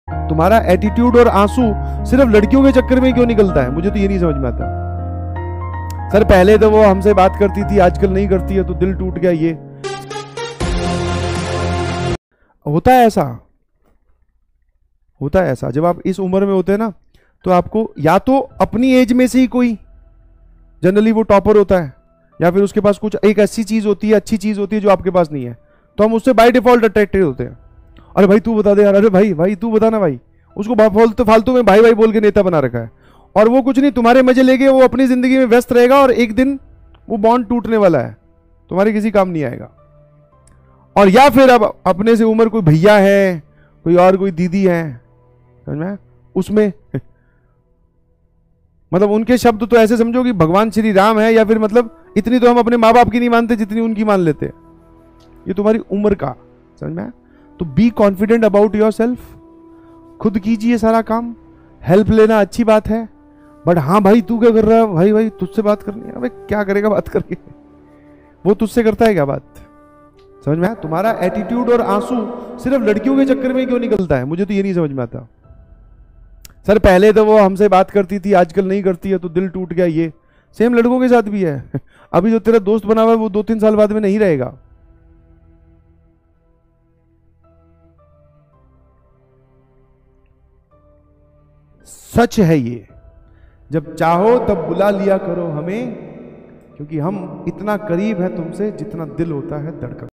तुम्हारा एटीट्यूड और आंसू सिर्फ लड़कियों के चक्कर में क्यों निकलता है, मुझे तो ये नहीं समझ में आता। सर पहले तो वो हमसे बात करती थी, आजकल नहीं करती है, तो दिल टूट गया। ये होता है ऐसा, होता है ऐसा। जब आप इस उम्र में होते हैं ना, तो आपको या तो अपनी एज में से ही कोई, जनरली वो टॉपर होता है, या फिर उसके पास कुछ एक ऐसी चीज होती है, अच्छी चीज होती है जो आपके पास नहीं है, तो हम उससे बाय डिफॉल्ट अट्रैक्टेड होते हैं। अरे भाई तू बता दे यार, अरे भाई भाई तू बता ना भाई। उसको फालतू में भाई भाई बोल के नेता बना रखा है, और वो कुछ नहीं, तुम्हारे मजे लेके वो अपनी जिंदगी में व्यस्त रहेगा, और एक दिन वो बॉन्ड टूटने वाला है, तुम्हारे किसी काम नहीं आएगा। और या फिर अब अपने से उम्र कोई भैया है, कोई और कोई दीदी है, समझ में, उसमें मतलब उनके शब्द तो ऐसे समझो कि भगवान श्री राम है, या फिर मतलब इतनी तो हम अपने माँ बाप की नहीं मानते जितनी उनकी मान लेते। ये तुम्हारी उम्र का, समझ में। तो be confident about your self, खुद कीजिए सारा काम। हेल्प लेना अच्छी बात है, बट हाँ भाई तू क्या कर रहा है, भाई भाई तुझसे बात करनी है, भाई क्या करेगा बात करके, वो तुझसे करता है क्या बात, समझ में। तुम्हारा एटीट्यूड और आंसू सिर्फ लड़कियों के चक्कर में क्यों निकलता है, मुझे तो ये नहीं समझ में आता। सर पहले तो वो हमसे बात करती थी, आजकल नहीं करती है, तो दिल टूट गया। ये सेम लड़कों के साथ भी है। अभी जो तेरा दोस्त बना हुआ है वो 2-3 साल बाद में नहीं रहेगा। सच है ये, जब चाहो तब बुला लिया करो हमें, क्योंकि हम इतना करीब है तुमसे जितना दिल होता है धड़कन।